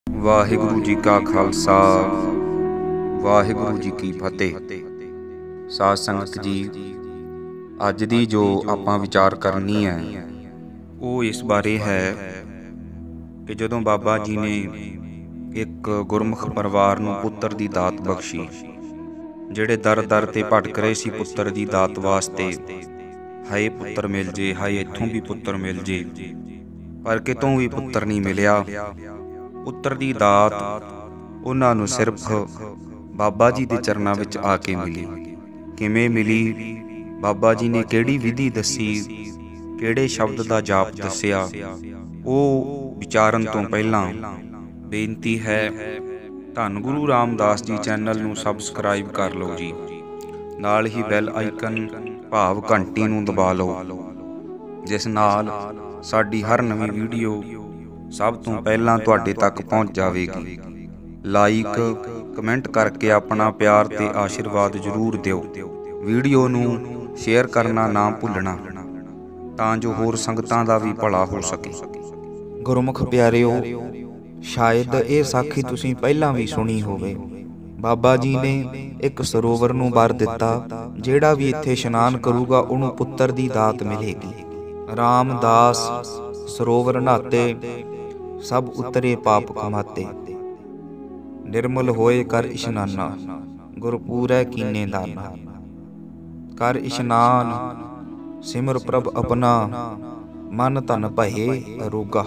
ਵਾਹਿਗੁਰੂ ਜੀ ਕਾ ਖਾਲਸਾ ਵਾਹਿਗੁਰੂ ਜੀ ਕੀ ਫਤਿਹ। ਸਾਧ ਸੰਗਤ ਜੀ, ਅੱਜ ਦੀ ਜੋ ਆਪਾਂ ਵਿਚਾਰ ਕਰਨੀ ਹੈ ਉਹ ਇਸ ਬਾਰੇ ਹੈ ਕਿ ਜਦੋਂ ਬਾਬਾ ਜੀ ਨੇ ਇੱਕ ਗੁਰਮੁਖ ਪਰਿਵਾਰ ਨੂੰ ਪੁੱਤਰ ਦੀ ਦਾਤ ਬਖਸ਼ੀ, ਜਿਹੜੇ ਦਰ ਦਰ ਤੇ ਭਟਕ ਰਹੇ ਸੀ ਪੁੱਤਰ ਦੀ ਦਾਤ ਵਾਸਤੇ, ਹਾਏ ਪੁੱਤਰ ਮਿਲ ਜੇ, ਹਾਏ ਇੱਥੋਂ ਵੀ ਪੁੱਤਰ ਮਿਲ ਜੇ, ਪਰ ਕਿਤੋਂ ਵੀ ਪੁੱਤਰ ਨਹੀਂ ਮਿਲਿਆ। ਪੁੱਤਰ ਦੀ ਦਾਤ ਉਹਨਾਂ ਨੂੰ ਸਿਰਫ ਬਾਬਾ ਜੀ ਦੇ ਚਰਨਾਂ ਵਿੱਚ ਆ ਕੇ ਮਿਲੀ। ਕਿਵੇਂ ਮਿਲੀ? ਬਾਬਾ ਜੀ ਨੇ ਕਿਹੜੀ ਵਿਧੀ ਦੱਸੀ, ਕਿਹੜੇ ਸ਼ਬਦ ਦਾ ਜਾਪ ਦੱਸਿਆ, ਉਹ ਵਿਚਾਰਨ ਤੋਂ ਪਹਿਲਾਂ ਬੇਨਤੀ ਹੈ, ਧੰਨ ਗੁਰੂ ਰਾਮਦਾਸ ਜੀ ਚੈਨਲ ਨੂੰ ਸਬਸਕ੍ਰਾਈਬ ਕਰ ਲਓ ਜੀ, ਨਾਲ ਹੀ ਬੈਲ ਆਈਕਨ ਭਾਵ ਘੰਟੀ ਨੂੰ ਦਬਾ ਲਓ, ਜਿਸ ਨਾਲ ਸਾਡੀ ਹਰ ਨਵੀਂ ਵੀਡੀਓ ਸਭ ਤੋਂ ਪਹਿਲਾਂ ਤੁਹਾਡੇ ਤੱਕ ਪਹੁੰਚ ਜਾਵੇਗੀ। ਲਾਈਕ ਕਮੈਂਟ ਕਰਕੇ ਆਪਣਾ ਪਿਆਰ ਤੇ ਆਸ਼ੀਰਵਾਦ ਜ਼ਰੂਰ ਦਿਓ। ਵੀਡੀਓ ਨੂੰ ਸ਼ੇਅਰ ਕਰਨਾ ਨਾ ਭੁੱਲਣਾ, ਤਾਂ ਜੋ ਹੋਰ ਸੰਗਤਾਂ ਦਾ ਵੀ ਭਲਾ ਹੋ ਸਕੇ। ਗੁਰਮੁਖ ਪਿਆਰਿਓ, ਸ਼ਾਇਦ ਇਹ ਸਾਖੀ ਤੁਸੀਂ ਪਹਿਲਾਂ ਵੀ ਸੁਣੀ ਹੋਵੇ। ਬਾਬਾ ਜੀ ਨੇ ਇੱਕ ਸਰੋਵਰ ਨੂੰ ਵਰ ਦਿੱਤਾ, ਜਿਹੜਾ ਵੀ ਇੱਥੇ ਇਸ਼ਨਾਨ ਕਰੂਗਾ ਉਹਨੂੰ ਪੁੱਤਰ ਦੀ ਦਾਤ ਮਿਲੇਗੀ। ਰਾਮਦਾਸ ਸਰੋਵਰ ਨਹਾਤੇ, ਸਭ ਉਤਰੇ ਪਾਪ ਕਮਾਤੇ, ਨਿਰਮਲ ਹੋਏ ਕਰ ਇਸ਼ਨਾਨਾ, ਗੁਰਪੂਰੈ ਕੀਨੇ ਦਾਨਾ। ਕਰ ਇਸ਼ਨਾਨ ਸਿਮਰ ਪ੍ਰਭ ਆਪਣਾ, ਮਨ ਤਨ ਭਏ ਅਰੋਗਾ।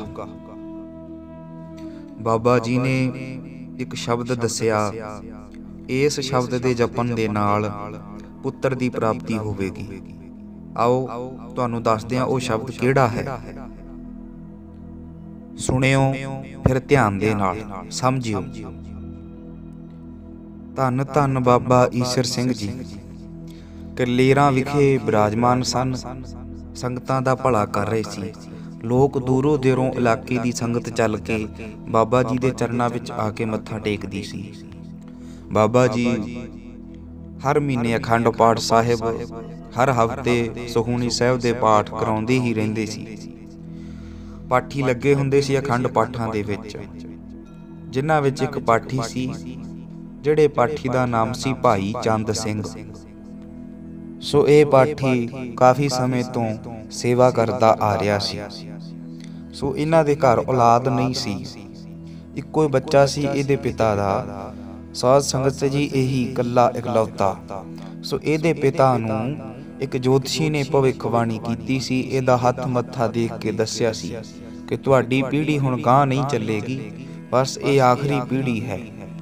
ਬਾਬਾ ਜੀ ਨੇ ਇੱਕ ਸ਼ਬਦ ਦੱਸਿਆ, ਇਸ ਸ਼ਬਦ ਦੇ ਜਪਣ ਦੇ ਨਾਲ ਪੁੱਤਰ ਦੀ ਪ੍ਰਾਪਤੀ ਹੋਵੇਗੀ। ਆਓ ਤੁਹਾਨੂੰ ਦੱਸਦੇ ਹਾਂ ਉਹ ਸ਼ਬਦ ਕਿਹੜਾ ਹੈ। ਸੁਣਿਓ ਫਿਰ ਧਿਆਨ ਦੇ ਨਾਲ ਸਮਝਿਓ। ਧੰਨ ਧੰਨ ਬਾਬਾ ਈਸ਼ਰ ਸਿੰਘ ਜੀ ਕਲੇਰਾਂ ਵਿਖੇ ਬਿਰਾਜਮਾਨ ਸਨ। ਸੰਗਤਾਂ ਦਾ ਭਲਾ ਕਰ ਰਹੇ ਸੀ। ਲੋਕ ਦੂਰੋਂ ਦੇਰੋਂ ਇਲਾਕੇ ਦੀ ਸੰਗਤ ਚੱਲ ਕੇ ਬਾਬਾ ਜੀ ਦੇ ਚਰਨਾਂ ਵਿੱਚ ਆ ਕੇ ਮੱਥਾ ਟੇਕਦੀ ਸੀ। ਬਾਬਾ ਜੀ ਹਰ ਮਹੀਨੇ ਅਖੰਡ ਪਾਠ ਸਾਹਿਬ, ਹਰ ਹਫ਼ਤੇ ਸੁਖਮਨੀ ਸਾਹਿਬ ਦੇ ਪਾਠ ਕਰਾਉਂਦੇ ਹੀ ਰਹਿੰਦੇ ਸੀ। ਪਾਠੀ ਲੱਗੇ ਹੁੰਦੇ ਸੀ ਅਖੰਡ ਪਾਠਾਂ ਦੇ ਵਿੱਚ, ਜਿਨ੍ਹਾਂ ਵਿੱਚ ਇੱਕ ਪਾਠੀ ਸੀ, ਜਿਹੜੇ ਪਾਠੀ ਦਾ ਨਾਮ ਸੀ ਭਾਈ ਚੰਦ ਸਿੰਘ। ਸੋ ਇਹ ਪਾਠੀ ਕਾਫੀ ਸਮੇਂ ਤੋਂ ਸੇਵਾ ਕਰਦਾ ਆ ਰਿਹਾ ਸੀ। ਸੋ ਇਹਨਾਂ ਦੇ ਘਰ ਔਲਾਦ ਨਹੀਂ ਸੀ, ਇੱਕੋ ਹੀ ਬੱਚਾ ਸੀ ਇਹਦੇ ਪਿਤਾ ਦਾ। ਸਾਧ ਸੰਗਤ ਜੀ, ਇਹੀ ਇਕੱਲਾ ਇਕਲੌਤਾ। ਸੋ ਇਹਦੇ ਪਿਤਾ ਨੂੰ ਇੱਕ ਜੋਤਸ਼ੀ ਨੇ ਭਵਿੱਖਬਾਣੀ ਕੀਤੀ ਸੀ। ਇਹਦਾ ਹੱਥ ਮੱਥਾ ਦੇਖ ਕੇ ਦੱਸਿਆ ਸੀ ਕਿ ਤੁਹਾਡੀ ਪੀੜ੍ਹੀ ਹੁਣ ਗਾਂਹ ਨਹੀਂ ਚੱਲੇਗੀ, ਬਸ ਇਹ ਆਖਰੀ ਪੀੜ੍ਹੀ ਹੈ।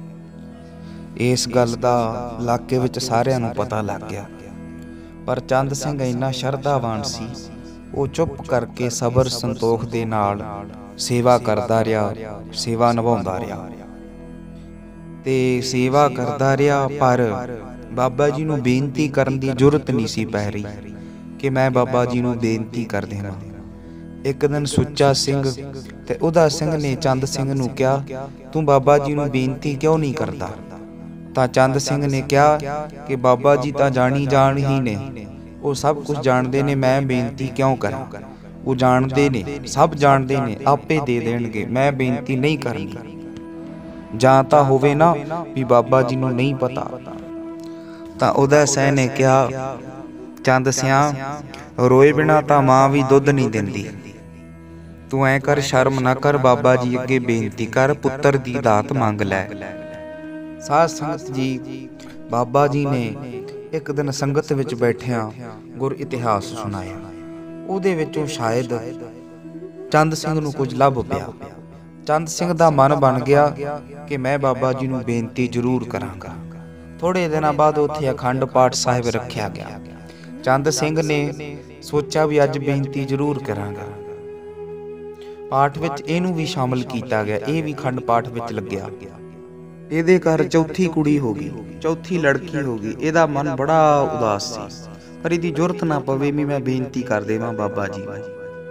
ਇਸ ਗੱਲ ਦਾ ਇਲਾਕੇ ਵਿੱਚ ਸਾਰਿਆਂ ਨੂੰ ਪਤਾ ਲੱਗ ਗਿਆ, ਪਰ ਚੰਦ ਸਿੰਘ ਇੰਨਾ ਸ਼ਰਧਾਵਾਨ ਸੀ, ਉਹ ਚੁੱਪ ਕਰਕੇ ਸਬਰ ਸੰਤੋਖ ਦੇ ਨਾਲ ਸੇਵਾ ਕਰਦਾ ਰਿਹਾ, ਸੇਵਾ ਨਿਭਾਉਂਦਾ ਰਿਹਾ ਤੇ ਸੇਵਾ ਕਰਦਾ ਰਿਹਾ। ਪਰ ਬਾਬਾ ਜੀ ਨੂੰ ਬੇਨਤੀ ਕਰਨ ਦੀ ਜ਼ਰੂਰਤ ਨਹੀਂ ਸੀ ਪੈ ਰਹੀ ਕਿ ਮੈਂ ਬਾਬਾ ਜੀ ਨੂੰ ਬੇਨਤੀ ਕਰ ਦੇਵਾਂ। ਇੱਕ ਦਿਨ ਸੁੱਚਾ ਸਿੰਘ ਤੇ ਉਹਦਾ ਸਿੰਘ ਨੇ ਚੰਦ ਸਿੰਘ ਨੂੰ ਕਿਹਾ, ਤੂੰ ਬਾਬਾ ਜੀ ਨੂੰ ਬੇਨਤੀ ਕਿਉਂ ਨਹੀਂ ਕਰਦਾ? ਤਾਂ ਚੰਦ ਸਿੰਘ ਨੇ ਕਿਹਾ ਕਿ ਬਾਬਾ ਜੀ ਤਾਂ ਜਾਣੀ ਜਾਣ ਹੀ ਨੇ, ਉਹ ਸਭ ਕੁਝ ਜਾਣਦੇ ਨੇ, ਮੈਂ ਬੇਨਤੀ ਕਿਉਂ ਕਰਾਂ? ਉਹ ਜਾਣਦੇ ਨੇ, ਸਭ ਜਾਣਦੇ ਨੇ, ਆਪੇ ਦੇ ਦੇਣਗੇ, ਮੈਂ ਬੇਨਤੀ ਨਹੀਂ ਕਰਾਂਗੀ। ਜਾਂ ਤਾਂ ਹੋਵੇ ਨਾ ਵੀ ਬਾਬਾ ਜੀ ਨੂੰ ਨਹੀਂ ਪਤਾ। ਤਾਂ ਉਹਦਾ ਸਹਿ ਨੇ ਕਿਹਾ, ਚੰਦ ਸਿਆਂ, ਰੋਏ ਬਿਨਾ ਤਾਂ ਮਾਂ ਵੀ ਦੁੱਧ ਨਹੀਂ ਦਿੰਦੀ। ਤੂੰ ਐਂ ਕਰ, ਸ਼ਰਮ ਨਾ ਕਰ, ਬਾਬਾ ਜੀ ਅੱਗੇ ਬੇਨਤੀ ਕਰ, ਪੁੱਤਰ ਦੀ ਦਾਤ ਮੰਗ ਲੈ। ਸਾਧ ਸੰਗਤ ਜੀ, ਬਾਬਾ ਜੀ ਨੇ ਇੱਕ ਦਿਨ ਸੰਗਤ ਵਿੱਚ ਬੈਠਿਆਂ ਗੁਰ ਇਤਿਹਾਸ ਸੁਣਾਇਆ। ਉਹਦੇ ਵਿੱਚੋਂ ਸ਼ਾਇਦ ਚੰਦ ਸਿੰਘ ਨੂੰ ਕੁਝ ਲੱਭ ਪਿਆ। ਚੰਦ ਸਿੰਘ ਦਾ ਮਨ ਬਣ ਗਿਆ ਕਿ ਮੈਂ ਬਾਬਾ ਜੀ ਨੂੰ ਬੇਨਤੀ ਜ਼ਰੂਰ ਕਰਾਂਗਾ। ਥੋੜੇ ਦਿਨਾਂ ਬਾਅਦ ਉੱਥੇ ਅਖੰਡ ਪਾਠ ਸਾਹਿਬ ਰੱਖਿਆ ਗਿਆ। ਚੰਦ ਸਿੰਘ ਨੇ ਸੋਚਿਆ ਵੀ ਅੱਜ ਬੇਨਤੀ ਜ਼ਰੂਰ ਕਰਾਂਗਾ। ਪਾਠ ਵਿੱਚ ਇਹਨੂੰ ਵੀ ਸ਼ਾਮਲ ਕੀਤਾ ਗਿਆ, ਇਹ ਵੀ ਅਖੰਡ ਪਾਠ ਵਿੱਚ ਲੱਗਿਆ। ਇਹਦੇ ਘਰ ਚੌਥੀ ਕੁੜੀ ਹੋ ਗਈ, ਚੌਥੀ ਲੜਕੀ ਹੋ ਗਈ। ਇਹਦਾ ਮਨ ਬੜਾ ਉਦਾਸ ਸੀ, ਪਰ ਇਹਦੀ ਜ਼ਰੂਰਤ ਨਾ ਪਵੇ ਵੀ ਮੈਂ ਬੇਨਤੀ ਕਰ ਦੇਵਾਂ ਬਾਬਾ ਜੀ ਨੂੰ।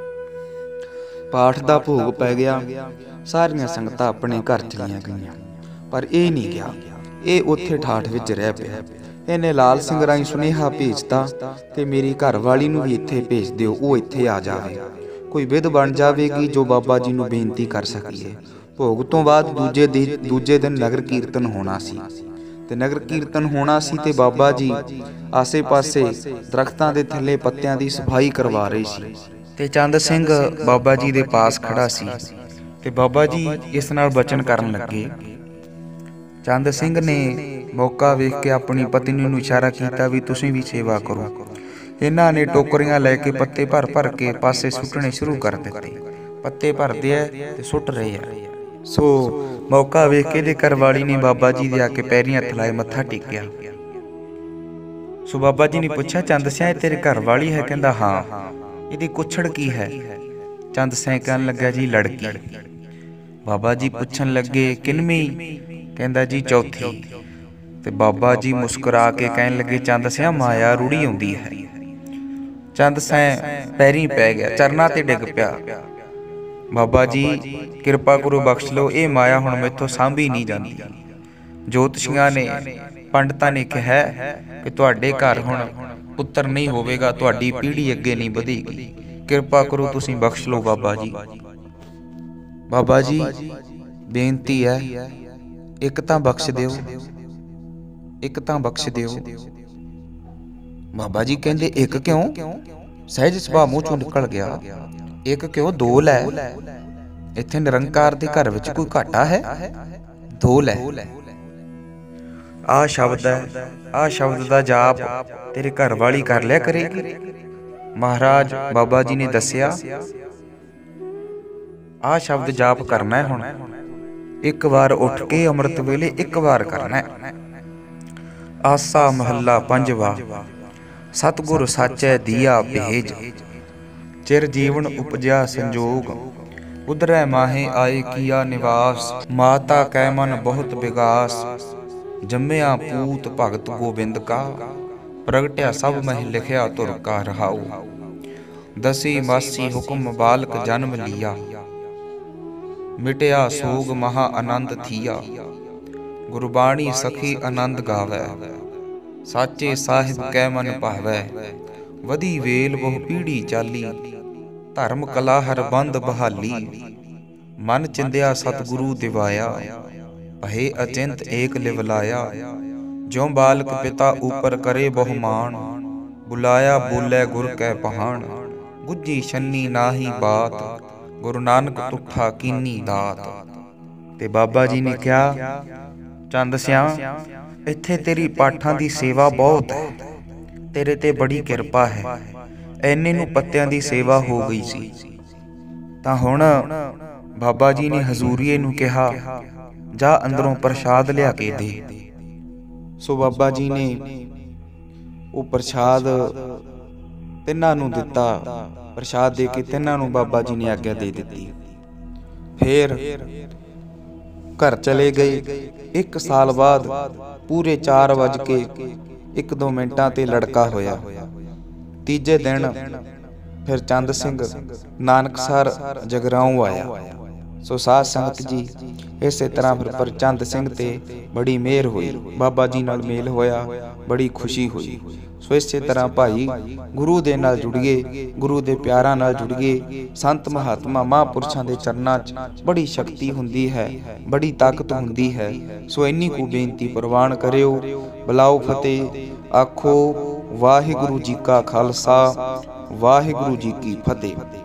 ਪਾਠ ਦਾ ਭੋਗ ਪੈ ਗਿਆ, ਸਾਰੀਆਂ ਸੰਗਤਾਂ ਆਪਣੇ ਘਰ ਚਲੀਆਂ ਗਈਆਂ, ਪਰ ਇਹ ਨਹੀਂ ਗਿਆ। ਇਹ ਉੱਥੇ ਠਾਠ ਵਿੱਚ ਰਹਿ ਪਿਆ। ਇਹਨੇ ਲਾਲ ਸਿੰਘ ਰਾਹੀਂ ਸੁਨੇਹਾ ਭੇਜਤਾ ਤੇ ਮੇਰੀ ਘਰ ਵਾਲੀ ਨੂੰ ਵੀ ਇੱਥੇ ਭੇਜ ਦਿਓ, ਉਹ ਇੱਥੇ ਆ ਜਾਵੇ, ਕੋਈ ਵਿਧ ਬਣ ਜਾਵੇਗੀ ਜੋ ਬਾਬਾ ਜੀ ਨੂੰ ਬੇਨਤੀ ਕਰ ਸਕੀਏ। ਭੋਗ ਤੋਂ ਬਾਅਦ ਦੂਜੇ ਦਿਨ ਨਗਰ ਕੀਰਤਨ ਹੋਣਾ ਸੀ ਤੇ ਨਗਰ ਕੀਰਤਨ ਹੋਣਾ ਸੀ ਤੇ ਬਾਬਾ ਜੀ ਆਸੇ-ਪਾਸੇ ਦਰਖਤਾਂ ਦੇ ਥੱਲੇ ਪੱਤਿਆਂ ਦੀ ਸਫਾਈ ਕਰਵਾ ਰਹੇ ਸੀ ਤੇ ਚੰਦ ਸਿੰਘ ਬਾਬਾ ਜੀ ਦੇ ਪਾਸ ਖੜਾ ਸੀ ਤੇ ਬਾਬਾ ਜੀ ਇਸ ਨਾਲ ਬਚਨ ਕਰਨ ਲੱਗੇ। ਚੰਦ ਸਿੰਘ ਨੇ ਮੌਕਾ ਵੇਖ ਕੇ ਆਪਣੀ ਪਤਨੀ ਨੂੰ ਇਸ਼ਾਰਾ ਕੀਤਾ ਵੀ ਤੁਸੀਂ ਵੀ ਸੇਵਾ ਕਰੋ। ਇਹਨਾਂ ਨੇ ਟੋਕਰੀਆਂ ਲੈ ਕੇ ਪੱਤੇ ਭਰ ਕੇ ਪਾਸੇ ਸੁੱਟਣੇ ਸ਼ੁਰੂ ਕਰ ਦਿੱਤੇ। ਪੱਤੇ ਭਰਦੇ ਆ ਤੇ ਸੁੱਟ ਰਹੇ ਆ। ਸੋ ਮੌਕਾ ਵੇਖ ਕੇ ਇਹਦੇ ਘਰਵਾਲੀ ਨੇ ਬਾਬਾ ਜੀ ਦੇ ਆ ਕੇ ਪੈਰੀਂ ਹੱਥ ਲਾਏ, ਮੱਥਾ ਟੇਕਿਆ। ਸੋ ਬਾਬਾ ਜੀ ਨੇ ਪੁੱਛਿਆ, ਚੰਦ ਸਿਆਂ ਇਹ ਤੇਰੇ ਘਰਵਾਲੀ ਹੈ? ਕਹਿੰਦਾ ਹਾਂ। ਇਹਦੀ ਕੁੱਛੜ ਕੀ ਹੈ? ਚੰਦ ਸਿਆਂ ਕਹਿਣ ਲੱਗਾ ਜੀ ਲੜਕੀ। ਬਾਬਾ ਜੀ ਪੁੱਛਣ ਲੱਗੇ ਕਿੰਨਵੀਂ? ਕਹਿੰਦਾ ਜੀ ਚੌਥੀ। ਤੇ ਬਾਬਾ ਜੀ ਮੁਸਕਰਾ ਕੇ ਕਹਿਣ ਲੱਗੇ, ਚੰਦ ਸਿਆਂ ਮਾਇਆ ਰੂੜੀ ਆਉਂਦੀ ਹੈ। ਚੰਦ ਸਿਆਂ ਪੈਰੀਂ ਪੈ ਗਿਆ, ਚਰਨਾਂ ਤੇ ਡਿੱਗ ਪਿਆ। ਬਾਬਾ ਜੀ ਕਿਰਪਾ ਕਰੋ, ਬਖਸ਼ ਲਓ, ਇਹ ਮਾਇਆ ਹੁਣ ਮੈਥੋਂ ਸਾਂਭੀ ਨਹੀਂ ਜਾਂਦੀ। ਜੋਤਸ਼ੀਆਂ ਨੇ, ਪੰਡਤਾਂ ਨੇ ਕਿਹਾ ਕਿ ਤੁਹਾਡੇ ਘਰ ਹੁਣ ਪੁੱਤਰ ਨਹੀਂ ਹੋਵੇਗਾ, ਤੁਹਾਡੀ ਪੀੜ੍ਹੀ ਅੱਗੇ ਨਹੀਂ ਵਧੇਗੀ, ਕਿਰਪਾ ਕਰੋ ਤੁਸੀਂ ਬਖਸ਼ ਲਓ ਬਾਬਾ ਜੀ। ਬਾਬਾ ਜੀ ਬੇਨਤੀ ਹੈ, ਇੱਕ ਤਾਂ ਬਖਸ਼ ਦਿਓ, ਇੱਕ ਤਾਂ ਬਖਸ਼ ਦਿਓ। ਬਾਬਾ ਜੀ ਕਹਿੰਦੇ ਇੱਕ ਕਿਉਂ? ਸਹਿਜ ਸੁਭਾਅ ਮੂੰਹ ਚੋਂ ਨਿਕਲ ਗਿਆ। ਇੱਕ ਕਿਉਂ, ਦੋ ਲੈ। ਇੱਥੇ ਨਿਰੰਕਾਰ ਦੇ ਘਰ ਵਿੱਚ ਕੋਈ ਘਾਟਾ ਹੈ? ਦੋ ਲੈ। ਆਹ ਸ਼ਬਦ ਹੈ, ਆਹ ਸ਼ਬਦ ਦਾ ਜਾਪ ਤੇਰੇ ਘਰ ਵਾਲੀ ਕਰ ਲਿਆ ਕਰੇਗੀ। ਮਹਾਰਾਜ ਬਾਬਾ ਜੀ ਨੇ ਦੱਸਿਆ ਆਹ ਸ਼ਬਦ ਜਾਪ ਕਰਨਾ ਹੈ। ਹੁਣ ਇੱਕ ਵਾਰ ਉੱਠ ਕੇ ਅੰਮ੍ਰਿਤ ਵੇਲੇ ਇੱਕ ਵਾਰ ਕਰਨਾ ਹੈ। ਆਸਾ ਮਹੱਲਾ ਪੰਜਵਾ। ਸਤਿਗੁਰ ਸਾਚੈ ਦੀਆ ਭੇਜ, ਚਿਰ ਜੀਵਨ ਉਪਜਿਆ ਸੰਜੋਗ, ਉਧਰੈ ਮਾਹੇ ਆਏ ਕੀਆ ਨਿਵਾਸ, ਮਾਤਾ ਕੈ ਮਨ ਬਹੁਤ ਵਿਗਾਸ, ਜੰਮਿਆ ਪੂਤ ਭਗਤ ਗੋਬਿੰਦ ਕਾ, ਪ੍ਰਗਟਿਆ ਸਭ ਮਹਿ ਲਿਖਿਆ ਤੁਰ ਕਾ ਰਹਾਉ, ਦਸੀ ਮਾਸੀ ਹੁਕਮ ਬਾਲਕ ਜਨਮ ਲਿਆ, ਮਿਟਿਆ ਸੋਗ ਮਹਾ ਆਨੰਦ ਥੀਆ, ਗੁਰਬਾਣੀ ਸਖੀ ਆਨੰਦ ਗਾਵੈ, ਸਾਚੇ ਸਾਹਿਬ ਕੈ ਮਨ ਭਾਵੈ, ਵਧੀ ਵੇਲ ਬਹੁ ਪੀੜੀ ਚਾਲੀ, ਧਰਮ ਕਲਾ ਹਰ ਬੰਦ ਬਹਾਲੀ, ਮਨ ਚਿੰਦਿਆ ਸਤਿਗੁਰੂ ਦਿਵਾਇਆ, ਭਏ ਅਚਿੰਤ ਏਕ ਲਿਵਲਾਇਆ, ਜਿਉ ਬਾਲਕ ਪਿਤਾ ਉਪਰ ਕਰੇ ਬਹੁ ਮਾਣ, ਬੁਲਾਇਆ ਬੋਲੇ ਗੁਰ ਕੈ ਪਹਾਣ, ਬੁੱਝੀ ਛੰਨੀ ਨਾਹੀ ਬਾਤ, ਗੁਰੂ ਨਾਨਕ ਤੁਠਾ ਕੀਨੀ ਦਾਤ। ਤੇ ਬਾਬਾ ਜੀ ਨੇ ਕਿਹਾ, ਚੰਦ ਸਿਆਂ ਇੱਥੇ ਤੇਰੀ ਪਾਠਾਂ ਦੀ ਸੇਵਾ ਬਹੁਤ ਹੈ, ਤੇਰੇ ਤੇ ਬੜੀ ਕਿਰਪਾ ਹੈ। ਐਨੇ ਨੂੰ ਪੱਤਿਆਂ ਦੀ ਸੇਵਾ ਹੋ ਗਈ ਸੀ ਤਾਂ ਹੁਣ ਬਾਬਾ ਜੀ ਨੇ ਹਜ਼ੂਰੀਏ ਨੂੰ ਕਿਹਾ, ਜਾ ਅੰਦਰੋਂ ਪ੍ਰਸ਼ਾਦ ਲਿਆ ਕੇ ਦੇ। ਸੋ ਬਾਬਾ ਜੀ ਨੇ ਉਹ ਪ੍ਰਸ਼ਾਦ ਤਿੰਨਾਂ ਨੂੰ ਦਿੱਤਾ। ਪ੍ਰਸ਼ਾਦ ਦੇ ਕੇ ਤਿੰਨਾਂ ਨੂੰ ਬਾਬਾ ਜੀ ਨੇ ਆਗਿਆ ਦੇ ਦਿੱਤੀ। ਫੇਰ ਘਰ ਚਲੇ ਗਏ। 1 ਸਾਲ ਬਾਅਦ ਪੂਰੇ 4:01 ਤੇ ਲੜਕਾ ਹੋਇਆ। ਤੀਜੇ ਦਿਨ ਫਿਰ ਚੰਦ ਸਿੰਘ ਨਾਨਕਸਰ ਜਗਰਾਉਂ ਆਇਆ। ਸੋ ਸਾਧ ਸੰਗਤ ਜੀ, ਇਸੇ ਤਰ੍ਹਾਂ ਫਿਰ ਚੰਦ ਸਿੰਘ ਤੇ ਬੜੀ ਮਿਹਰ ਹੋਈ, ਬਾਬਾ ਜੀ ਨਾਲ ਮੇਲ ਹੋਇਆ, ਬੜੀ ਖੁਸ਼ੀ ਹੋਈ। ਸੋ ਇਸੇ ਤਰ੍ਹਾਂ ਭਾਈ ਗੁਰੂ ਦੇ ਨਾਲ ਜੁੜੀਏ, ਗੁਰੂ ਦੇ ਪਿਆਰਾਂ ਨਾਲ ਜੁੜੀਏ। ਸੰਤ ਮਹਾਤਮਾ ਮਹਾਂਪੁਰਸ਼ਾਂ ਦੇ ਚਰਨਾਂ 'ਚ ਬੜੀ ਸ਼ਕਤੀ ਹੁੰਦੀ ਹੈ, ਬੜੀ ਤਾਕਤ ਹੁੰਦੀ ਹੈ। ਸੋ ਇੰਨੀ ਕੁ ਬੇਨਤੀ ਪ੍ਰਵਾਨ ਕਰਿਓ। ਬੁਲਾਓ ਫਤਿਹ, ਆਖੋ ਵਾਹਿਗੁਰੂ ਜੀ ਕਾ ਖਾਲਸਾ, ਵਾਹਿਗੁਰੂ ਜੀ ਕੀ ਫਤਿਹ।